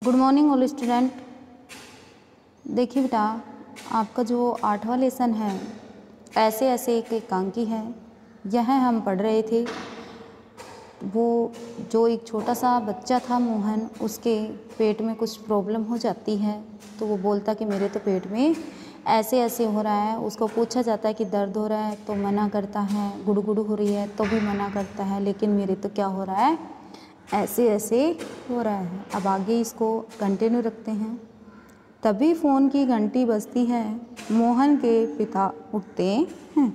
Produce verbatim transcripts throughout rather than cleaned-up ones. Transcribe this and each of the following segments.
Good morning all student. देखिए बेटा, आपका जो आठवां लेसन है ऐसे ऐसे एक एकांकी है, यह हम पढ़ रहे थे। वो जो एक छोटा सा बच्चा था मोहन, उसके पेट में कुछ प्रॉब्लम हो जाती है तो वो बोलता कि मेरे तो पेट में ऐसे ऐसे हो रहा है। उसको पूछा जाता है कि दर्द हो रहा है तो मना करता है, गुड़गुड़ हो रही है तो भी मना करता है, लेकिन मेरे तो क्या हो रहा है, ऐसे ऐसे हो रहा है। अब आगे इसको कंटिन्यू रखते हैं। तभी फ़ोन की घंटी बजती है। मोहन के पिता उठते हैं।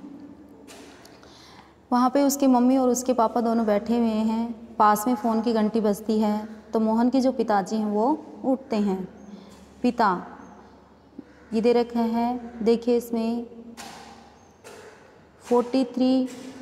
वहाँ पे उसकी मम्मी और उसके पापा दोनों बैठे हुए हैं। पास में फ़ोन की घंटी बजती है तो मोहन के जो पिताजी हैं वो उठते हैं। पिता ये दे रखा है, देखिए इसमें forty three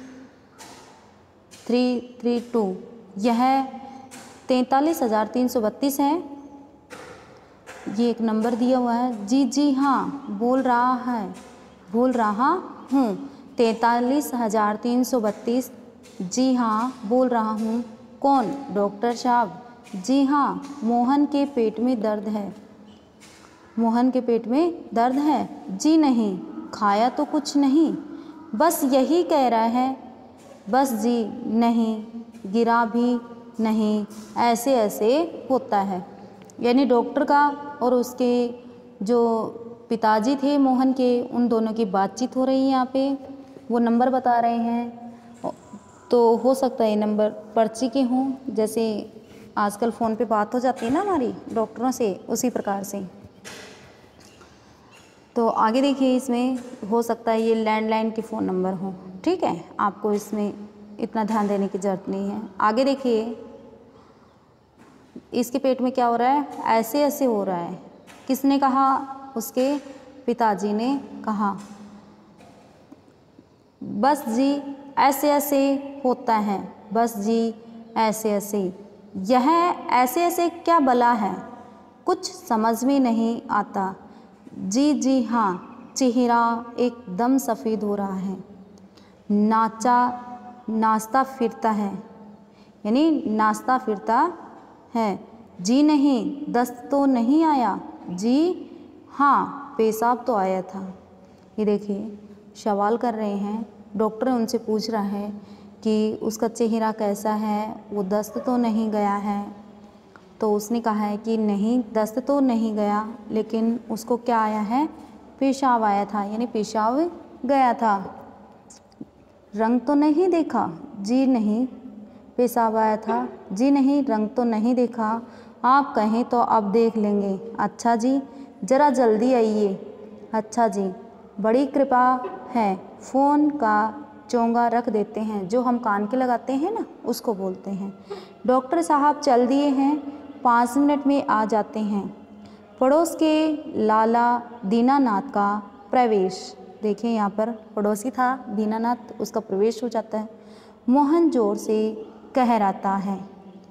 three three two, यह तैंतालीस हज़ार तीन सौ बत्तीस है। ये एक नंबर दिया हुआ है। जी जी हाँ बोल रहा है, बोल रहा हूँ। तैंतालीस हज़ार तीन सौ बत्तीस, जी हाँ बोल रहा हूँ। कौन? डॉक्टर साहब। जी हाँ, मोहन के पेट में दर्द है। मोहन के पेट में दर्द है? जी नहीं, खाया तो कुछ नहीं, बस यही कह रहा है। बस जी नहीं, गिरा भी नहीं, ऐसे ऐसे होता है। यानी डॉक्टर का और उसके जो पिताजी थे मोहन के, उन दोनों की बातचीत हो रही है। यहाँ पे वो नंबर बता रहे हैं, तो हो सकता है ये नंबर पर्ची के हों, जैसे आजकल फ़ोन पे बात हो जाती है ना हमारी डॉक्टरों से, उसी प्रकार से। तो आगे देखिए, इसमें हो सकता है ये लैंडलाइन के फ़ोन नंबर हों। ठीक है, आपको इसमें इतना ध्यान देने की ज़रूरत नहीं है। आगे देखिए, इसके पेट में क्या हो रहा है, ऐसे ऐसे हो रहा है। किसने कहा? उसके पिताजी ने कहा। बस जी ऐसे ऐसे होता है, बस जी ऐसे ऐसे। यह ऐसे ऐसे क्या बला है, कुछ समझ में नहीं आता। जी जी हाँ, चेहरा एकदम सफ़ेद हो रहा है। नाचा नाचता फिरता है, यानी नाचता फिरता है। जी नहीं, दस्त तो नहीं आया। जी हाँ, पेशाब तो आया था। ये देखिए, सवाल कर रहे हैं, डॉक्टर उनसे पूछ रहा है कि उसका चेहरा कैसा है, वो दस्त तो नहीं गया है। तो उसने कहा है कि नहीं, दस्त तो नहीं गया, लेकिन उसको क्या आया है, पेशाब आया था, यानी पेशाब गया था। रंग तो नहीं देखा? जी नहीं, पेशाब आया था। जी नहीं, रंग तो नहीं देखा। आप कहें तो अब देख लेंगे। अच्छा जी, ज़रा जल्दी आइए। अच्छा जी, बड़ी कृपा है। फ़ोन का चोंगा रख देते हैं, जो हम कान के लगाते हैं ना, उसको बोलते हैं। डॉक्टर साहब चल दिए हैं, पाँच मिनट में आ जाते हैं। पड़ोस के लाला दीनानाथ का प्रवेश। देखिए यहाँ पर पड़ोसी था दीनानाथ, उसका प्रवेश हो जाता है। मोहन जोर से कहराता है।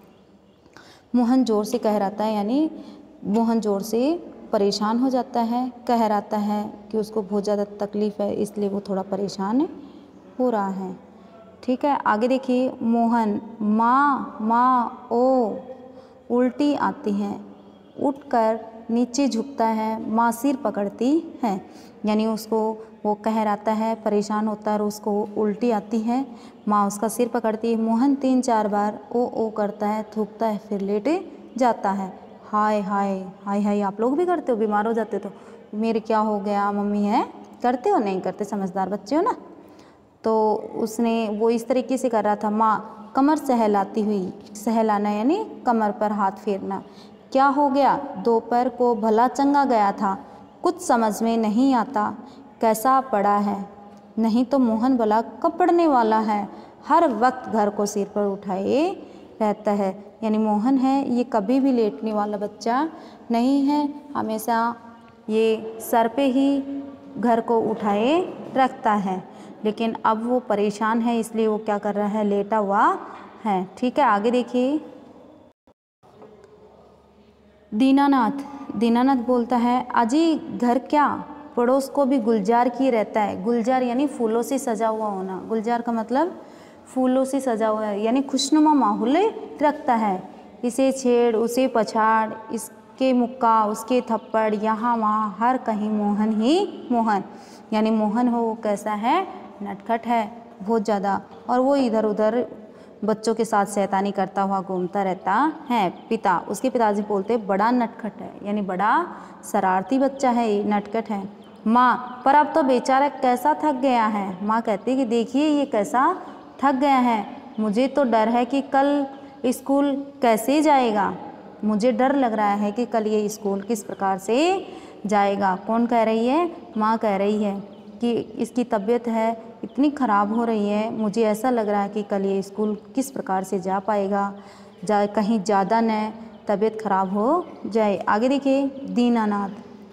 मोहन जोर से कहराता है, यानी मोहन जोर से परेशान हो जाता है। कहराता है कि उसको बहुत ज़्यादा तकलीफ़ है, इसलिए वो थोड़ा परेशान हो रहा है। ठीक है, आगे देखिए, मोहन माँ माँ ओ उल्टी आती हैं। उठकर नीचे झुकता है, माँ सिर पकड़ती है। यानी उसको वो कहराता है, परेशान होता है और उसको उल्टी आती है, माँ उसका सिर पकड़ती है। मोहन तीन चार बार ओ ओ करता है, थूकता है, फिर लेटे जाता है। हाय हाय हाय हाय, आप लोग भी करते हो? बीमार हो जाते तो मेरे क्या हो गया मम्मी, है करते हो? नहीं करते, समझदार बच्चे हो ना। तो उसने वो इस तरीके से कर रहा था। माँ कमर सहलाती हुई, सहलाना यानी कमर पर हाथ फेरना। क्या हो गया? दोपहर को भला चंगा गया था, कुछ समझ में नहीं आता, कैसा पड़ा है। नहीं तो मोहन भला कब पड़ने वाला है, हर वक्त घर को सिर पर उठाए रहता है। यानी मोहन है ये कभी भी लेटने वाला बच्चा नहीं है, हमेशा ये सर पे ही घर को उठाए रखता है। लेकिन अब वो परेशान है, इसलिए वो क्या कर रहा है, लेटा हुआ है। ठीक है, आगे देखिए, दीनानाथ दीनानाथ बोलता है, अजी घर क्या, पड़ोस को भी गुलजार की रहता है। गुलजार यानी फूलों से सजा हुआ होना, गुलजार का मतलब फूलों से सजा हुआ है, यानी खुशनुमा माहौल रखता है। इसे छेड़ उसे पछाड़, इस के मुक्का, उसके थप्पड़, यहाँ वहाँ हर कहीं मोहन ही मोहन। यानी मोहन हो वो कैसा है, नटखट है बहुत ज़्यादा, और वो इधर उधर बच्चों के साथ शैतानी करता हुआ घूमता रहता है। पिता, उसके पिताजी बोलते बड़ा नटखट है, यानी बड़ा शरारती बच्चा है, ये नटखट है। माँ, पर अब तो बेचारा कैसा थक गया है। माँ कहती कि देखिए ये कैसा थक गया है, मुझे तो डर है कि कल स्कूल कैसे जाएगा, मुझे डर लग रहा है कि कल ये स्कूल किस प्रकार से जाएगा। कौन कह रही है, माँ कह रही है कि इसकी तबीयत है इतनी ख़राब हो रही है, मुझे ऐसा लग रहा है कि कल ये स्कूल किस प्रकार से जा पाएगा, जा कहीं ज़्यादा न तबीयत ख़राब हो जाए। आगे देखिए, दीनानाथ।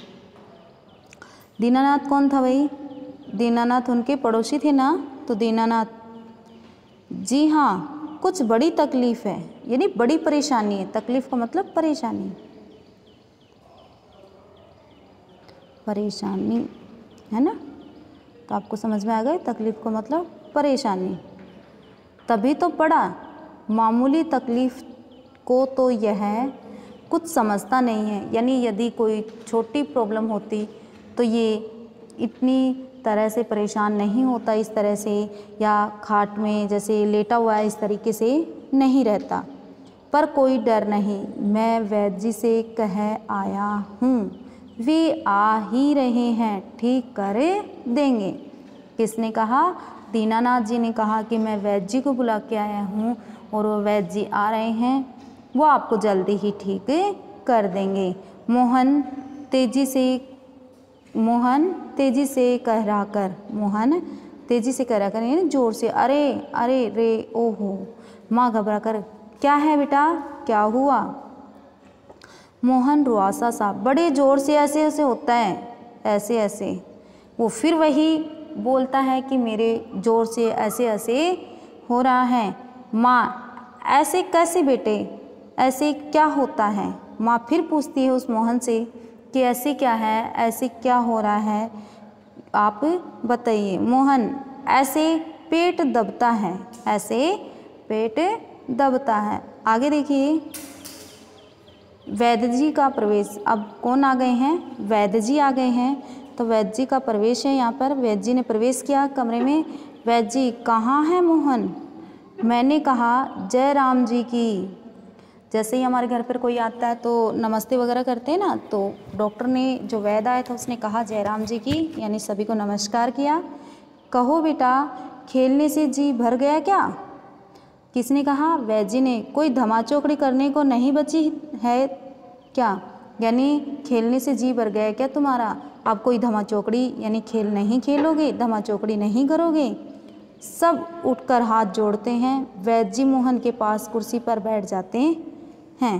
दीनानाथ कौन था भाई, दीनानाथ उनके पड़ोसी थे ना, तो दीनानाथ, जी हाँ, कुछ बड़ी तकलीफ़ है, यानी बड़ी परेशानी है। तकलीफ़ का मतलब परेशानी, परेशानी है ना, तो आपको समझ में आ गए, तकलीफ़ को मतलब परेशानी। तभी तो पढ़ा, मामूली तकलीफ़ को तो यह कुछ समझता नहीं है, यानी यदि कोई छोटी प्रॉब्लम होती तो ये इतनी तरह से परेशान नहीं होता, इस तरह से, या खाट में जैसे लेटा हुआ है इस तरीके से नहीं रहता। पर कोई डर नहीं, मैं वैद्य जी से कह आया हूँ, वे आ ही रहे हैं, ठीक कर देंगे। किसने कहा, दीनानाथ जी ने कहा कि मैं वैद्य जी को बुला के आया हूँ और वो वैद्य जी आ रहे हैं, वो आपको जल्दी ही ठीक कर देंगे। मोहन तेजी से मोहन तेजी से कह रहा कर मोहन तेजी से कह रहा कर यानी जोर से, अरे अरे रे ओहो। माँ घबरा कर, क्या है बेटा, क्या हुआ। मोहन रुआसा सा, बड़े ज़ोर से ऐसे ऐसे होता है, ऐसे ऐसे। वो फिर वही बोलता है कि मेरे ज़ोर से ऐसे ऐसे हो रहा है। माँ, ऐसे कैसे बेटे, ऐसे क्या होता है। माँ फिर पूछती है उस मोहन से कि ऐसे क्या है, ऐसे क्या हो रहा है, आप बताइए। मोहन, ऐसे पेट दबता है, ऐसे पेट दबता है। आगे देखिए, वैद्य जी का प्रवेश। अब कौन आ गए हैं, वैद्य जी आ गए हैं, तो वैद्य जी का प्रवेश है यहाँ पर। वैद्य जी ने प्रवेश किया कमरे में। वैद्य जी, कहाँ है मोहन। मैंने कहा जय राम जी की। जैसे ही हमारे घर पर कोई आता है तो नमस्ते वगैरह करते हैं ना, तो डॉक्टर ने, जो वैद्य आया था उसने कहा जय राम जी की, यानी सभी को नमस्कार किया। कहो बेटा, खेलने से जी भर गया क्या। किसने कहा, वैद्य जी ने। कोई धमाचौकड़ी करने को नहीं बची है क्या, यानी खेलने से जी भर गया क्या तुम्हारा, आप कोई धमाचौकड़ी यानी खेल नहीं खेलोगे, धमाचौकड़ी नहीं करोगे। सब उठकर हाथ जोड़ते हैं। वैद्य जी मोहन के पास कुर्सी पर बैठ जाते हैं।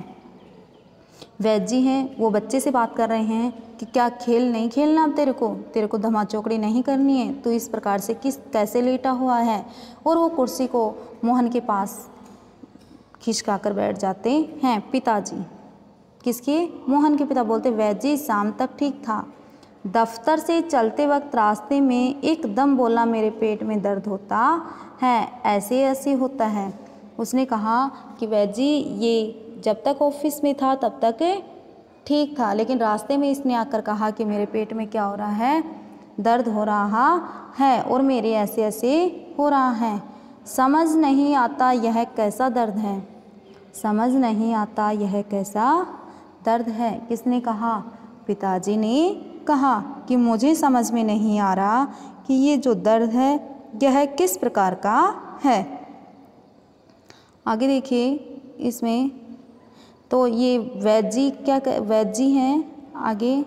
वैद्य जी हैं, वो बच्चे से बात कर रहे हैं कि क्या खेल नहीं खेलना अब तेरे को, तेरे को धमाचौकड़ी नहीं करनी है, तो इस प्रकार से किस कैसे लेटा हुआ है। और वो कुर्सी को मोहन के पास खिसका कर बैठ जाते हैं। पिताजी, किसके, मोहन के पिता बोलते, वैद्य जी शाम तक ठीक था, दफ्तर से चलते वक्त रास्ते में एकदम बोला मेरे पेट में दर्द होता है, ऐसे ऐसे होता है। उसने कहा कि वैद्य जी ये जब तक ऑफिस में था तब तक ठीक था, लेकिन रास्ते में इसने आकर कहा कि मेरे पेट में क्या हो रहा है, दर्द हो रहा है और मेरे ऐसे ऐसे हो रहा है। समझ नहीं आता यह कैसा दर्द है, समझ नहीं आता यह कैसा दर्द है। किसने कहा, पिताजी ने कहा कि मुझे समझ में नहीं आ रहा कि ये जो दर्द है यह किस प्रकार का है। आगे देखिए इसमें, तो ये वैद्य जी क्या, वैद्य जी हैं आगे।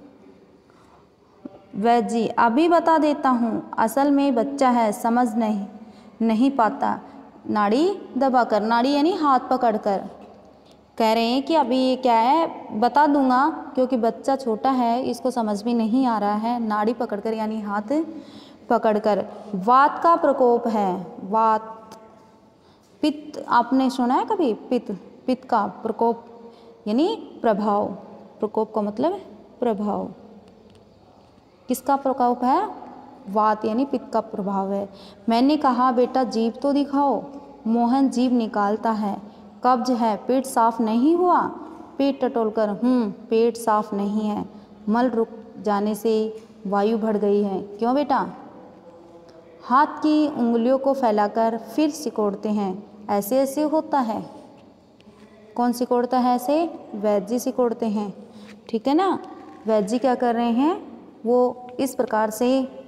वैद्य जी, अभी बता देता हूँ, असल में बच्चा है, समझ नहीं नहीं पाता। नाड़ी दबाकर, नाड़ी यानी हाथ पकड़कर कह रहे हैं कि अभी ये क्या है बता दूंगा, क्योंकि बच्चा छोटा है, इसको समझ में नहीं आ रहा है। नाड़ी पकड़कर यानी हाथ पकड़कर। वात का प्रकोप है, वात, पित्त आपने सुना है कभी, पित्त, पित्त का प्रकोप यानी प्रभाव, प्रकोप का मतलब प्रभाव। किसका प्रकोप है, वात यानी पित्त का प्रभाव है। मैंने कहा बेटा जीभ तो दिखाओ। मोहन जीभ निकालता है। कब्ज है, पेट साफ नहीं हुआ। पेट टटोलकर, हूँ पेट साफ नहीं है। मल रुक जाने से वायु बढ़ गई है। क्यों बेटा? हाथ की उंगलियों को फैलाकर फिर सिकोड़ते हैं, ऐसे ऐसे होता है। कौन सिकोड़ता है ऐसे? वैद्य जी सिकोड़ते हैं, ठीक है ना। वैद्य जी क्या कर रहे हैं, वो इस प्रकार से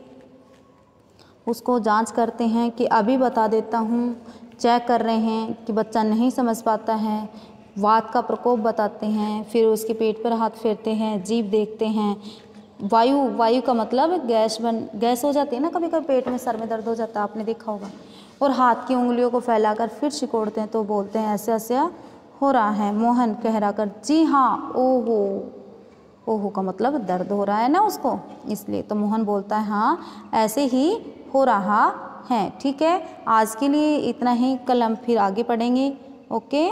उसको जांच करते हैं कि अभी बता देता हूँ, चेक कर रहे हैं कि बच्चा नहीं समझ पाता है। वात का प्रकोप बताते हैं, फिर उसके पेट पर हाथ फेरते हैं, जीभ देखते हैं। वायु, वायु का मतलब गैस बन गैस हो जाती है ना कभी कभी पेट में, सर में दर्द हो जाता है, आपने देखा होगा। और हाथ की उंगलियों को फैलाकर फिर सिकोड़ते हैं तो बोलते हैं ऐसे ऐसे हो रहा है। मोहन कहरा कर, जी हाँ। ओहो, ओहो का मतलब दर्द हो रहा है ना उसको, इसलिए तो मोहन बोलता है हाँ ऐसे ही हो रहा है। ठीक है, आज के लिए इतना ही, कल हम फिर आगे पढ़ेंगे। ओके।